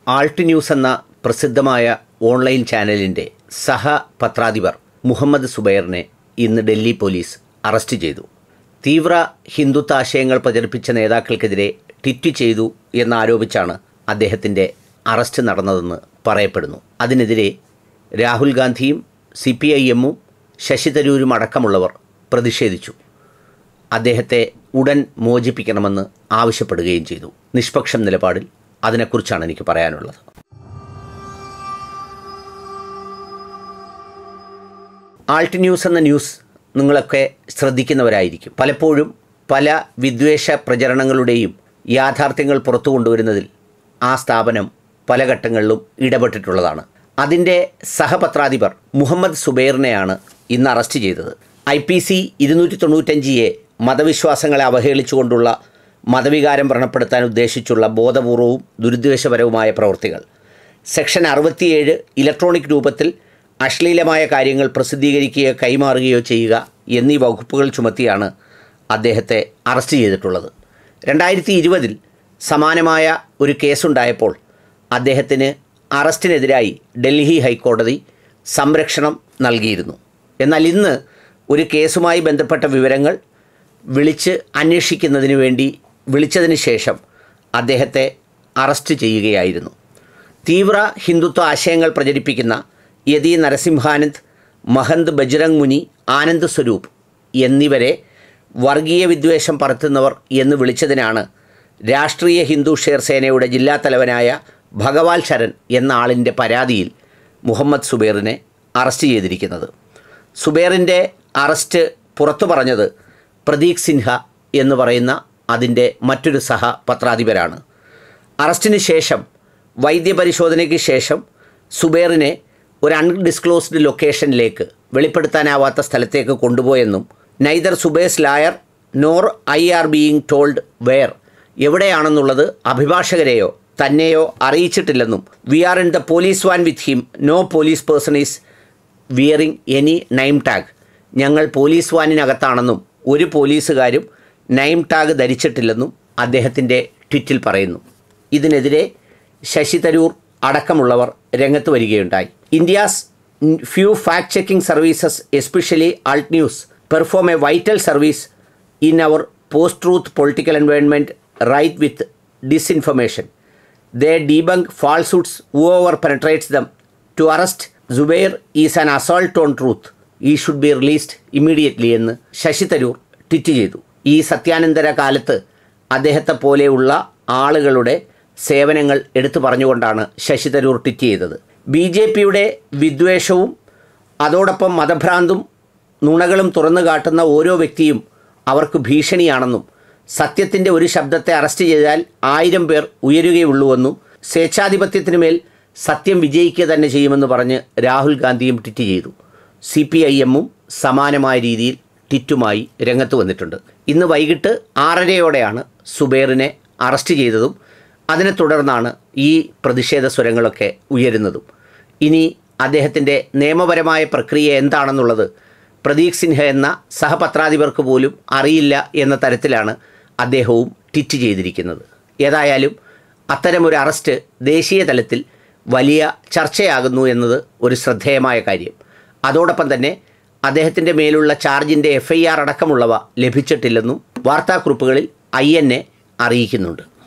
Alt news എന്ന പ്രസിദ്ധമായ online ചാനലിൻ്റെ സഹപത്രാധിപർ മുഹമ്മദ് സുബൈറിനെ ഇന്ന് ഡൽഹി പോലീസ് അറസ്റ്റ് ചെയ്തു. തീവ്ര ഹിന്ദുത്വ ആശയങ്ങൾ പ്രചരിപ്പിച്ച നേതാക്കൾക്കെതിരെ ട്വീറ്റ് ചെയ്തു എന്നാരോപിച്ചാണ് അദ്ദേഹത്തിൻ്റെ അറസ്റ്റ് നടന്നതെന്ന് പറയപ്പെടുന്നു. അതിനെതിരെ രാഹുൽ ഗാന്ധിയും CPIM-ഉം ശശി തരൂരും അടക്കമുള്ളവർ പ്രതിഷേധിച്ചു. അദ്ദേഹത്തെ ഉടൻ മോചിപ്പിക്കണമെന്ന് ആവശ്യപ്പെടുകയും ചെയ്തു. നിഷ്പക്ഷം നിലപാടിൽ അതിനെക്കുറിച്ചാണ് എനിക്ക് പറയാനുള്ളത്. ആൾട്ട് ന്യൂസ് എന്ന ന്യൂസ് നിങ്ങളൊക്കെ ശ്രദ്ധിക്കുന്നവരായിരിക്കും. പലപ്പോഴും പല വിദ്വേഷ പ്രചരണങ്ങളുടെയും യാഥാർത്ഥ്യങ്ങൾ പുറത്തു കൊണ്ടുവരുന്നതിൽ ആ സ്ഥാപനം പല ഘട്ടങ്ങളിലും ഇടപെട്ടിട്ടുള്ളതാണ്. അതിൻ്റെ സഹപത്രാധിപർ മുഹമ്മദ് സുബൈറിനെയാണ് ഇന്ന് അറസ്റ്റ് ചെയ്തത്. IPC 295A മതവിശ്വാസങ്ങളെ അവഹേളിച്ചുകൊണ്ടുള്ള മതവികാരം വ്രണപ്പെടുത്താൻ ഉദ്ദേശിച്ചുള്ള ബോധപൂർവവും ദുരുദ്ദേശപരവുമായ പ്രവൃത്തികൾ, സെക്ഷൻ 67 ഇലക്ട്രോണിക് രൂപത്തിൽ അശ്ലീലമായ കാര്യങ്ങൾ പ്രസിദ്ധീകരിക്കുകയോ കൈമാറുകയോ ചെയ്യുക എന്നീ വകുപ്പുകൾ ചുമത്തിയാണ് അദ്ദേഹത്തെ അറസ്റ്റ് ചെയ്തിട്ടുള്ളത്. 2020 സമാനമായ ഒരു കേസുണ്ടായപ്പോൾ അദ്ദേഹത്തിന് അറസ്റ്റിനെതിരായി ഡൽഹി ഹൈക്കോടതി സംരക്ഷണം നൽകിയിരുന്നു. എന്നാൽ ഇന്ന് ഒരു കേസുമായി ബന്ധപ്പെട്ട വിവരങ്ങൾ വിളിച്ച് അന്വേഷിക്കുന്നതിന് വേണ്ടി വിളിച്ചതിന് ശേഷം അദ്ദേഹത്തെ അറസ്റ്റ് ചെയ്യുകയായിരുന്നു. തീവ്ര ഹിന്ദുത്വ ആശയങ്ങൾ പ്രചരിപ്പിക്കുന്ന യതി നരസിംഹാനന്ദ്, മഹന്ത് ബജ്രംഗ് മുനി, ആനന്ദ് സ്വരൂപ് എന്നിവരെ വർഗീയ വിദ്വേഷം പരത്തുന്നവർ എന്ന് വിളിച്ചതിനാണ് രാഷ്ട്രീയ ഹിന്ദു ഷേർ സേനയുടെ ജില്ലാ തലവനായ ഭഗവാൽ ശരൺ എന്ന ആളിൻ്റെ പരാതിയിൽ മുഹമ്മദ് സുബൈറിനെ അറസ്റ്റ് ചെയ്തിരിക്കുന്നത്. സുബൈറിൻ്റെ അറസ്റ്റ് പുറത്തു പറഞ്ഞത് പ്രതീക് സിൻഹ എന്ന് പറയുന്ന അതിൻ്റെ മറ്റൊരു സഹപത്രാധിപരാണ്. അറസ്റ്റിന് ശേഷം വൈദ്യപരിശോധനയ്ക്ക് ശേഷം സുബൈറിനെ ഒരു അൺഡിസ്ക്ലോസ്ഡ് ലൊക്കേഷനിലേക്ക്, വെളിപ്പെടുത്താനാവാത്ത സ്ഥലത്തേക്ക് കൊണ്ടുപോയെന്നും neither Zubair's lawyer nor I are being told where, എവിടെയാണെന്നുള്ളത് അഭിഭാഷകരെയോ തന്നെയോ അറിയിച്ചിട്ടില്ലെന്നും we are in the police van with him, no police person is wearing any name tag, ഞങ്ങൾ പോലീസ് വാനിനകത്താണെന്നും ഒരു പോലീസുകാരും നെയിം ടാഗ് ധരിച്ചിട്ടില്ലെന്നും അദ്ദേഹത്തിൻ്റെ ട്വീറ്റിൽ പറയുന്നു. ഇതിനെതിരെ ശശി തരൂർ അടക്കമുള്ളവർ രംഗത്ത് വരികയുണ്ടായി. India's few fact checking services, especially Alt News, perform a vital service in our post truth political environment right with disinformation. They debunk falsehoods whoever penetrates them. To arrest Zubair is an assault on truth. He should be released immediately എന്ന് Sasi Tharoor tweet ചെയ്തു. ഈ സത്യാനന്തര കാലത്ത് അദ്ദേഹത്തെ പോലെയുള്ള ആളുകളുടെ സേവനങ്ങൾ എടുത്തു പറഞ്ഞുകൊണ്ടാണ് ശശി തരൂർ ട്വീറ്റ് ചെയ്തത്. BJPയുടെ വിദ്വേഷവും അതോടൊപ്പം മതഭ്രാന്തും നുണകളും തുറന്നു കാട്ടുന്ന ഓരോ വ്യക്തിയും അവർക്ക് ഭീഷണിയാണെന്നും സത്യത്തിൻ്റെ ഒരു ശബ്ദത്തെ അറസ്റ്റ് ചെയ്താൽ 1000 പേർ ഉയരുകയുള്ളൂവെന്നും സ്വേച്ഛാധിപത്യത്തിന് മേൽ സത്യം വിജയിക്കുക തന്നെ ചെയ്യുമെന്ന് പറഞ്ഞ് രാഹുൽ ഗാന്ധിയും ട്വീറ്റ് ചെയ്തു. CPIM-ഉം സമാനമായ രീതിയിൽ ട്വീറ്റുമായി രംഗത്ത് വന്നിട്ടുണ്ട്. ഇന്ന് വൈകിട്ട് 6:30യോടെയാണ് സുബൈറിനെ അറസ്റ്റ് ചെയ്തതും അതിനെ തുടർന്നാണ് ഈ പ്രതിഷേധ സ്വരങ്ങളൊക്കെ ഉയരുന്നതും. ഇനി അദ്ദേഹത്തിൻ്റെ നിയമപരമായ പ്രക്രിയ എന്താണെന്നുള്ളത് പ്രതീക് സിൻഹ എന്ന സഹപത്രാധിപർക്ക് പോലും അറിയില്ല എന്ന തരത്തിലാണ് അദ്ദേഹവും ട്വീറ്റ് ചെയ്തിരിക്കുന്നത്. ഏതായാലും അത്തരമൊരു അറസ്റ്റ് ദേശീയ തലത്തിൽ വലിയ ചർച്ചയാകുന്നു എന്നത് ഒരു ശ്രദ്ധേയമായ കാര്യം. അതോടൊപ്പം തന്നെ അദ്ദേഹത്തിൻ്റെ മേലുള്ള ചാർജിൻ്റെ FIR അടക്കമുള്ളവ ലഭിച്ചിട്ടില്ലെന്നും വാർത്താക്കുറിപ്പുകളിൽ INA അറിയിക്കുന്നുണ്ട്.